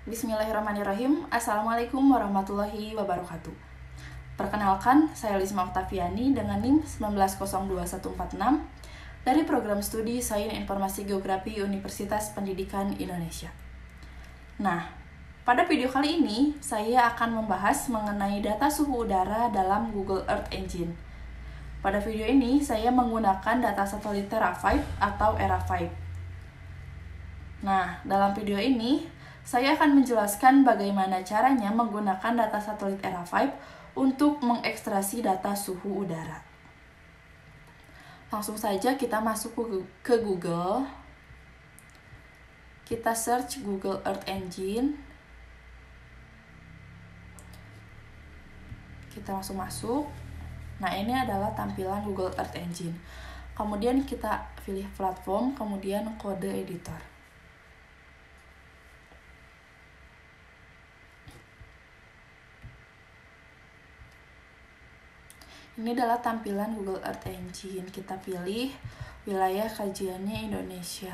Bismillahirrahmanirrahim. Assalamualaikum warahmatullahi wabarakatuh. Perkenalkan, saya Lisma Oktaviani dengan NIM 19021146 dari Program Studi Sains Informasi Geografi Universitas Pendidikan Indonesia. Nah, pada video kali ini saya akan membahas mengenai data suhu udara dalam Google Earth Engine. Pada video ini saya menggunakan data satelit Terra5 atau ERA5. Nah, dalam video ini saya akan menjelaskan bagaimana caranya menggunakan data satelit ERA5 untuk mengekstrasi data suhu udara. Langsung saja kita masuk ke Google. Kita search Google Earth Engine. Kita langsung masuk. Nah, ini adalah tampilan Google Earth Engine. Kemudian kita pilih platform, kemudian kode editor. Ini adalah tampilan Google Earth Engine. Kita pilih wilayah kajiannya Indonesia.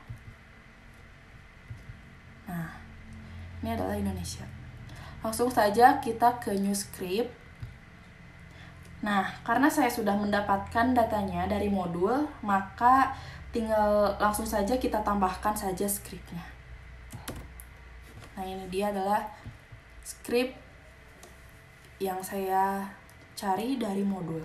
Nah, ini adalah Indonesia. Langsung saja kita ke new script. Nah, karena saya sudah mendapatkan datanya dari modul, maka tinggal langsung saja kita tambahkan saja scriptnya. Nah, ini dia adalah script yang saya cari dari modul.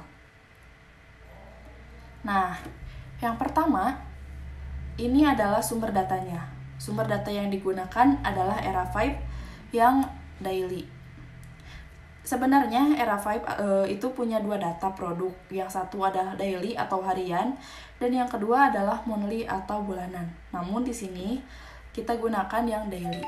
Nah, yang pertama, ini adalah sumber datanya. Sumber data yang digunakan adalah ERA5 yang daily. Sebenarnya ERA5 itu punya dua data produk. Yang satu adalah daily atau harian, dan yang kedua adalah monthly atau bulanan. Namun di sini kita gunakan yang daily.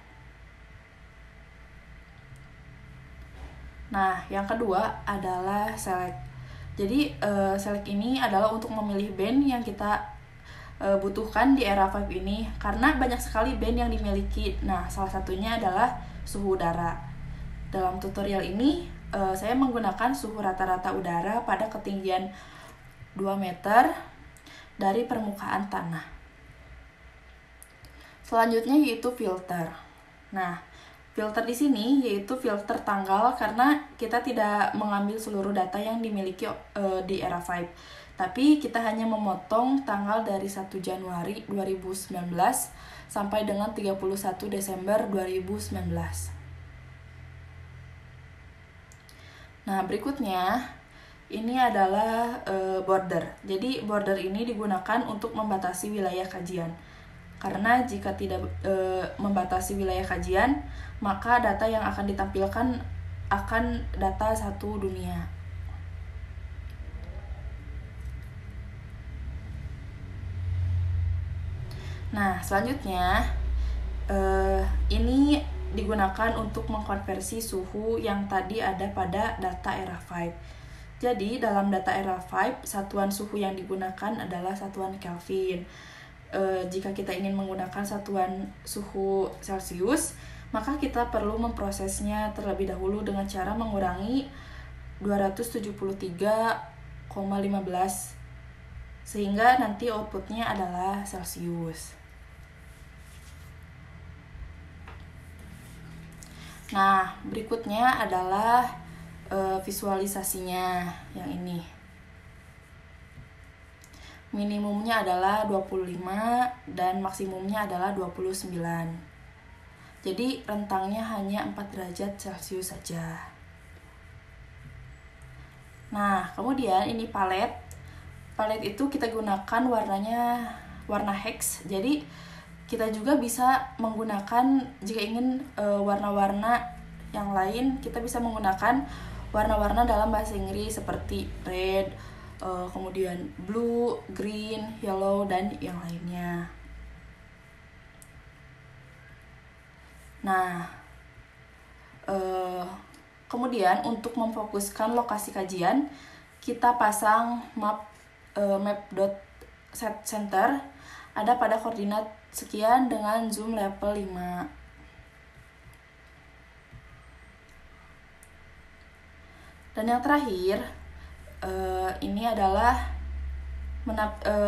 Nah, yang kedua adalah select. Jadi, select ini adalah untuk memilih band yang kita butuhkan di ERA5 ini, karena banyak sekali band yang dimiliki. Nah, salah satunya adalah suhu udara. Dalam tutorial ini, saya menggunakan suhu rata-rata udara pada ketinggian 2 meter dari permukaan tanah. Selanjutnya yaitu filter. Nah, filter di sini yaitu filter tanggal, karena kita tidak mengambil seluruh data yang dimiliki di ERA5, tapi kita hanya memotong tanggal dari 1 Januari 2019 sampai dengan 31 Desember 2019. Nah, berikutnya ini adalah border. Jadi border ini digunakan untuk membatasi wilayah kajian. Karena jika tidak membatasi wilayah kajian, maka data yang akan ditampilkan akan data satu dunia. Nah, selanjutnya ini digunakan untuk mengkonversi suhu yang tadi ada pada data ERA5. Jadi, dalam data ERA5, satuan suhu yang digunakan adalah satuan Kelvin. Jika kita ingin menggunakan satuan suhu Celcius, maka kita perlu memprosesnya terlebih dahulu dengan cara mengurangi 273,15 sehingga nanti outputnya adalah Celcius. Nah, berikutnya adalah visualisasinya yang ini. Minimumnya adalah 25 dan maksimumnya adalah 29. Jadi rentangnya hanya 4 derajat Celcius saja. Nah, kemudian ini palet. Palet itu kita gunakan warnanya warna hex. Jadi kita juga bisa menggunakan, jika ingin warna-warna yang lain, kita bisa menggunakan warna-warna dalam bahasa Inggris seperti red, kemudian blue, green, yellow, dan yang lainnya. Nah, kemudian untuk memfokuskan lokasi kajian, kita pasang map.setCenter ada pada koordinat sekian dengan zoom level 5. Dan yang terakhir, ini adalah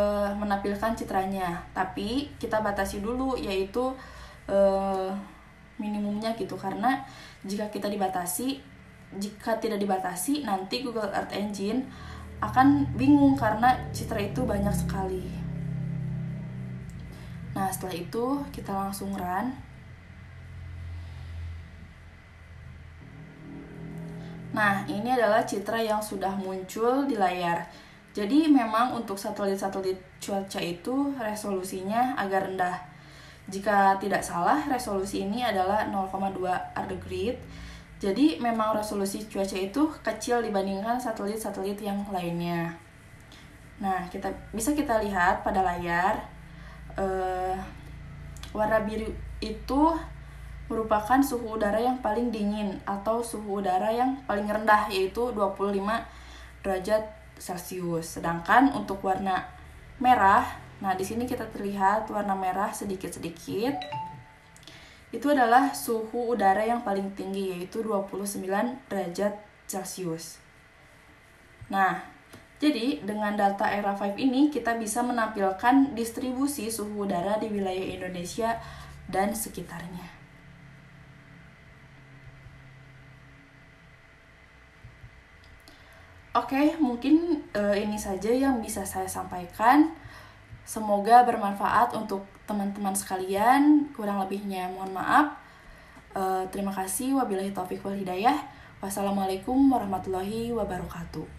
menampilkan citranya, tapi kita batasi dulu, yaitu minimumnya gitu, karena jika tidak dibatasi nanti Google Earth Engine akan bingung karena citra itu banyak sekali. Nah, setelah itu kita langsung run. Nah, ini adalah citra yang sudah muncul di layar. Jadi memang untuk satelit-satelit cuaca itu resolusinya agak rendah. Jika tidak salah, resolusi ini adalah 0,2 arcgrid. Jadi memang resolusi cuaca itu kecil dibandingkan satelit-satelit yang lainnya. Nah, bisa kita lihat pada layar, warna biru itu merupakan suhu udara yang paling dingin atau suhu udara yang paling rendah, yaitu 25 derajat Celcius. Sedangkan untuk warna merah, nah di sini kita terlihat warna merah sedikit-sedikit. Itu adalah suhu udara yang paling tinggi, yaitu 29 derajat Celcius. Nah, jadi dengan data ERA5 ini kita bisa menampilkan distribusi suhu udara di wilayah Indonesia dan sekitarnya. Oke, mungkin ini saja yang bisa saya sampaikan. Semoga bermanfaat untuk teman-teman sekalian. Kurang lebihnya mohon maaf. Terima kasih. Wabillahi taufiq wal hidayah. Wassalamualaikum warahmatullahi wabarakatuh.